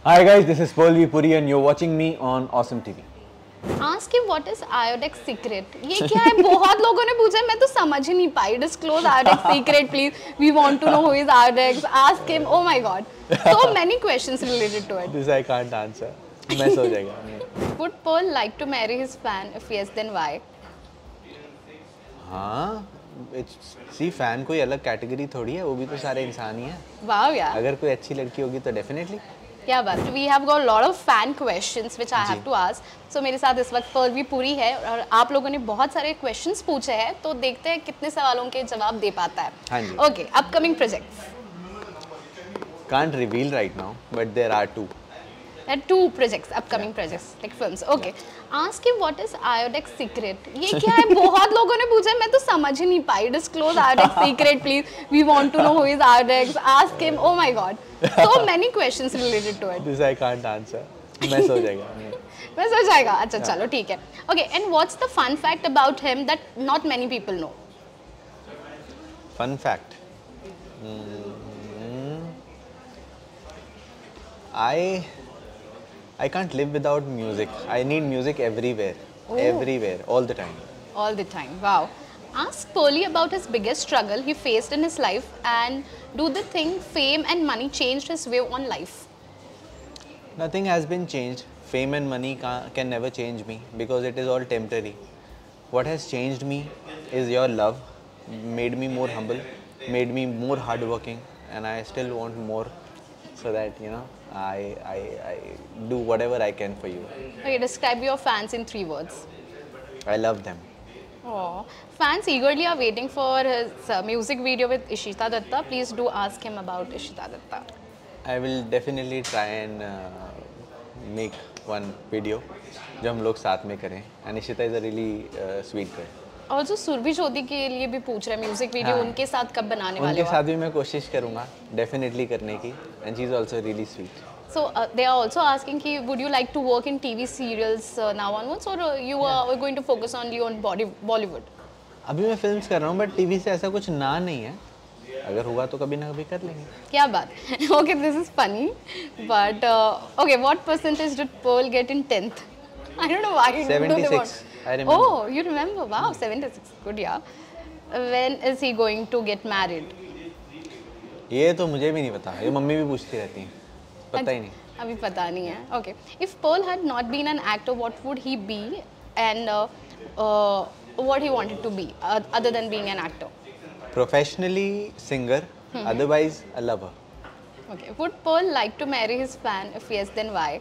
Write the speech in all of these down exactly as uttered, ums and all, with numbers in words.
Hi guys, this is Paul V Puri and you're watching me on Awesome T V. Ask him what is Iodex secret. ये क्या है? बहुत लोगों ने पूछा, मैं तो समझ ही नहीं पाई. Disclose Iodex secret, please. We want to know who is Iodex. Ask him. Oh my God, so many questions related to it. This I can't answer. mess हो जाएगा. Would Paul like to marry his fan? If yes, then why? हाँ, सी fan कोई अलग category थोड़ी है, वो भी तो सारे इंसान ही हैं. Wow यार. अगर कोई अच्छी लड़की होगी तो डेफिनेटली. क्या बात. We have got a lot of fan questions which I have to ask. So मेरे साथ इस वक्त पर्ल भी पूरी है और आप लोगों ने बहुत सारे questions पूछे हैं, तो देखते हैं कितने सवालों के जवाब दे पाता है. हाँ जी. Okay, upcoming projects. Can't reveal right now, but there are two. There are two projects, upcoming projects, like films. Okay. Ask him what is Iodex secret. ये क्या है? बहुत लोगों ने पूछा, मैं तो समझ ही नहीं पाई. Disclose Iodex secret, please. We want to know who is Iodex. Ask him. Oh my God, so many questions related to it. This I can't answer. mess हो जाएगा. mess हो जाएगा. अच्छा चलो ठीक है. Okay. And what's the fun fact about him that not many people know? Fun fact. Hmm. I. I can't live without music. I need music everywhere, Ooh. everywhere, all the time. All the time. Wow. Ask Pearly about his biggest struggle he faced in his life, and do the thing fame and money changed his view on life? Nothing has been changed. Fame and money can, can never change me because it is all temporary. What has changed me is your love, made me more humble, made me more hardworking, and I still want more, so that you know. I, I, I do whatever I can for you. Okay, describe your fans in three words. I love them. Oh, fans eagerly are waiting for his uh, music video with Ishita Datta. Please do ask him about Ishita Datta. I will definitely try and uh, make one video जो हम लोग साथ में करें. And Ishita is a really uh, sweet girl. और जो सुरभि ज्योति के लिए भी पूछ रहे हैं म्यूजिक वीडियो, हाँ. उनके साथ कब बनाने वाले हो? उनके साथ भी मैं कोशिश करूँगा डेफिनेटली करने की. And she is also really sweet. So uh, they are also asking कि would you like to work in T V serials uh, now onwards, or uh, you yeah. are going to focus only on body Bollywood? अभी मैं films कर रहा हूँ, but TV से ऐसा कुछ ना नहीं है. अगर हुआ तो कभी ना कभी कर लेंगे. क्या बात. Okay, this is funny, but uh, okay, what percentage did Pearl get in tenth? I don't know why. seventy-six. I remember. Oh, you remember? Wow, seventy-six. Good, yeah. When is he going to get married? ये तो मुझे भी नहीं पता. ये mummy भी पूछती रहती हैं. पता ही नहीं. अभी पता नहीं है. Okay. If Pearl had not been an actor, what would he be, and uh, uh, what he wanted to be uh, other than being an actor? Professionally, singer. Hmm. Otherwise, a lover. Okay. Would Pearl like to marry his fan? If yes, then why?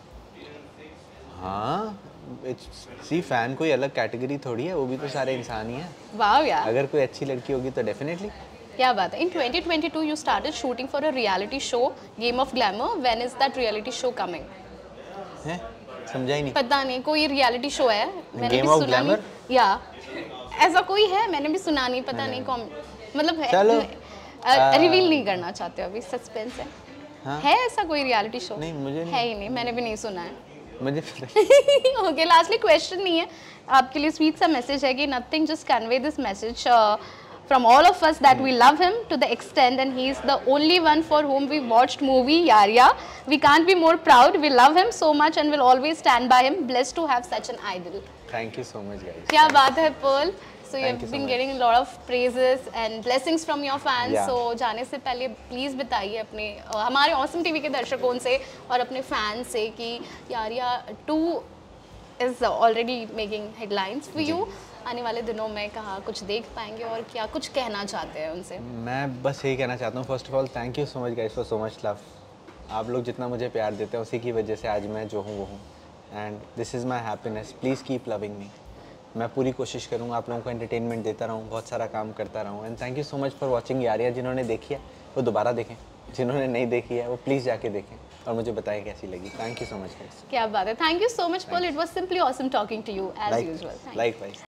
हाँ, सी fan कोई अलग category थोड़ी है, वो भी तो सारे इंसान ही हैं. वाह यार. अगर कोई अच्छी लड़की होगी तो डेफिनेटली. क्या बात है. In twenty twenty-two you started shooting for a reality show, Game of Glamour. When is that reality show coming? हैं? समझा ही नहीं. पता नहीं, कोई reality show है. मैंने Game भी of सुना Glamour? नहीं. या ऐसा कोई है, मैंने भी सुना नहीं, पता नहीं कौन, मतलब है. चलो. रिवील नहीं करना चाहते अभी, सस्पेंस है. हाँ? है ऐसा कोई रियलिटी शो? नहीं, मुझे नहीं. है ही नहीं, मैंने भी नहीं सुना है. मुझे ओके, लास्टली क्वेश्चन नहीं है आपके लिए, स्वीट सा मैसेज है कि nothing, just convey this message from all of us that we love him to the extend and he is the only one for home we watched movie Yaariyan. We can't be more proud. We love him so much and will always stand by him. Blessed to have such an idol. Thank you so much guys. क्या बात है Pearl. So you Thank have you been so getting a lot of praises and blessings from your fans. Yeah. So जाने से पहले please बताइए अपने uh, हमारे Awesome TV के दर्शकों से और अपने फैंस से कि Yaariyan two is already making headlines for you. आने वाले दिनों में कहाँ कुछ देख पाएंगे और क्या कुछ कहना चाहते हैं उनसे? मैं बस यही कहना चाहता हूँ. First of all thank you so much guys for so much love. आप लोग जितना मुझे प्यार देते हैं उसी की वजह से आज मैं जो हूँ वो हूँ. And this is my happiness. Please keep loving me. मैं पूरी कोशिश करूँगा आप लोगों को एंटरटेनमेंट देता रहूँ, बहुत सारा काम करता रहूँ. And thank you so much for watching Yaariyan. जिन्होंने देखी है वो दोबारा देखें, जिन्होंने नहीं देखी है वो प्लीज़ जाके देखें और मुझे बताएं कैसी लगी. Thank you so much guys. क्या बात है. Thank you so much Pearl. It was simply awesome talking to you as usual. Likewise.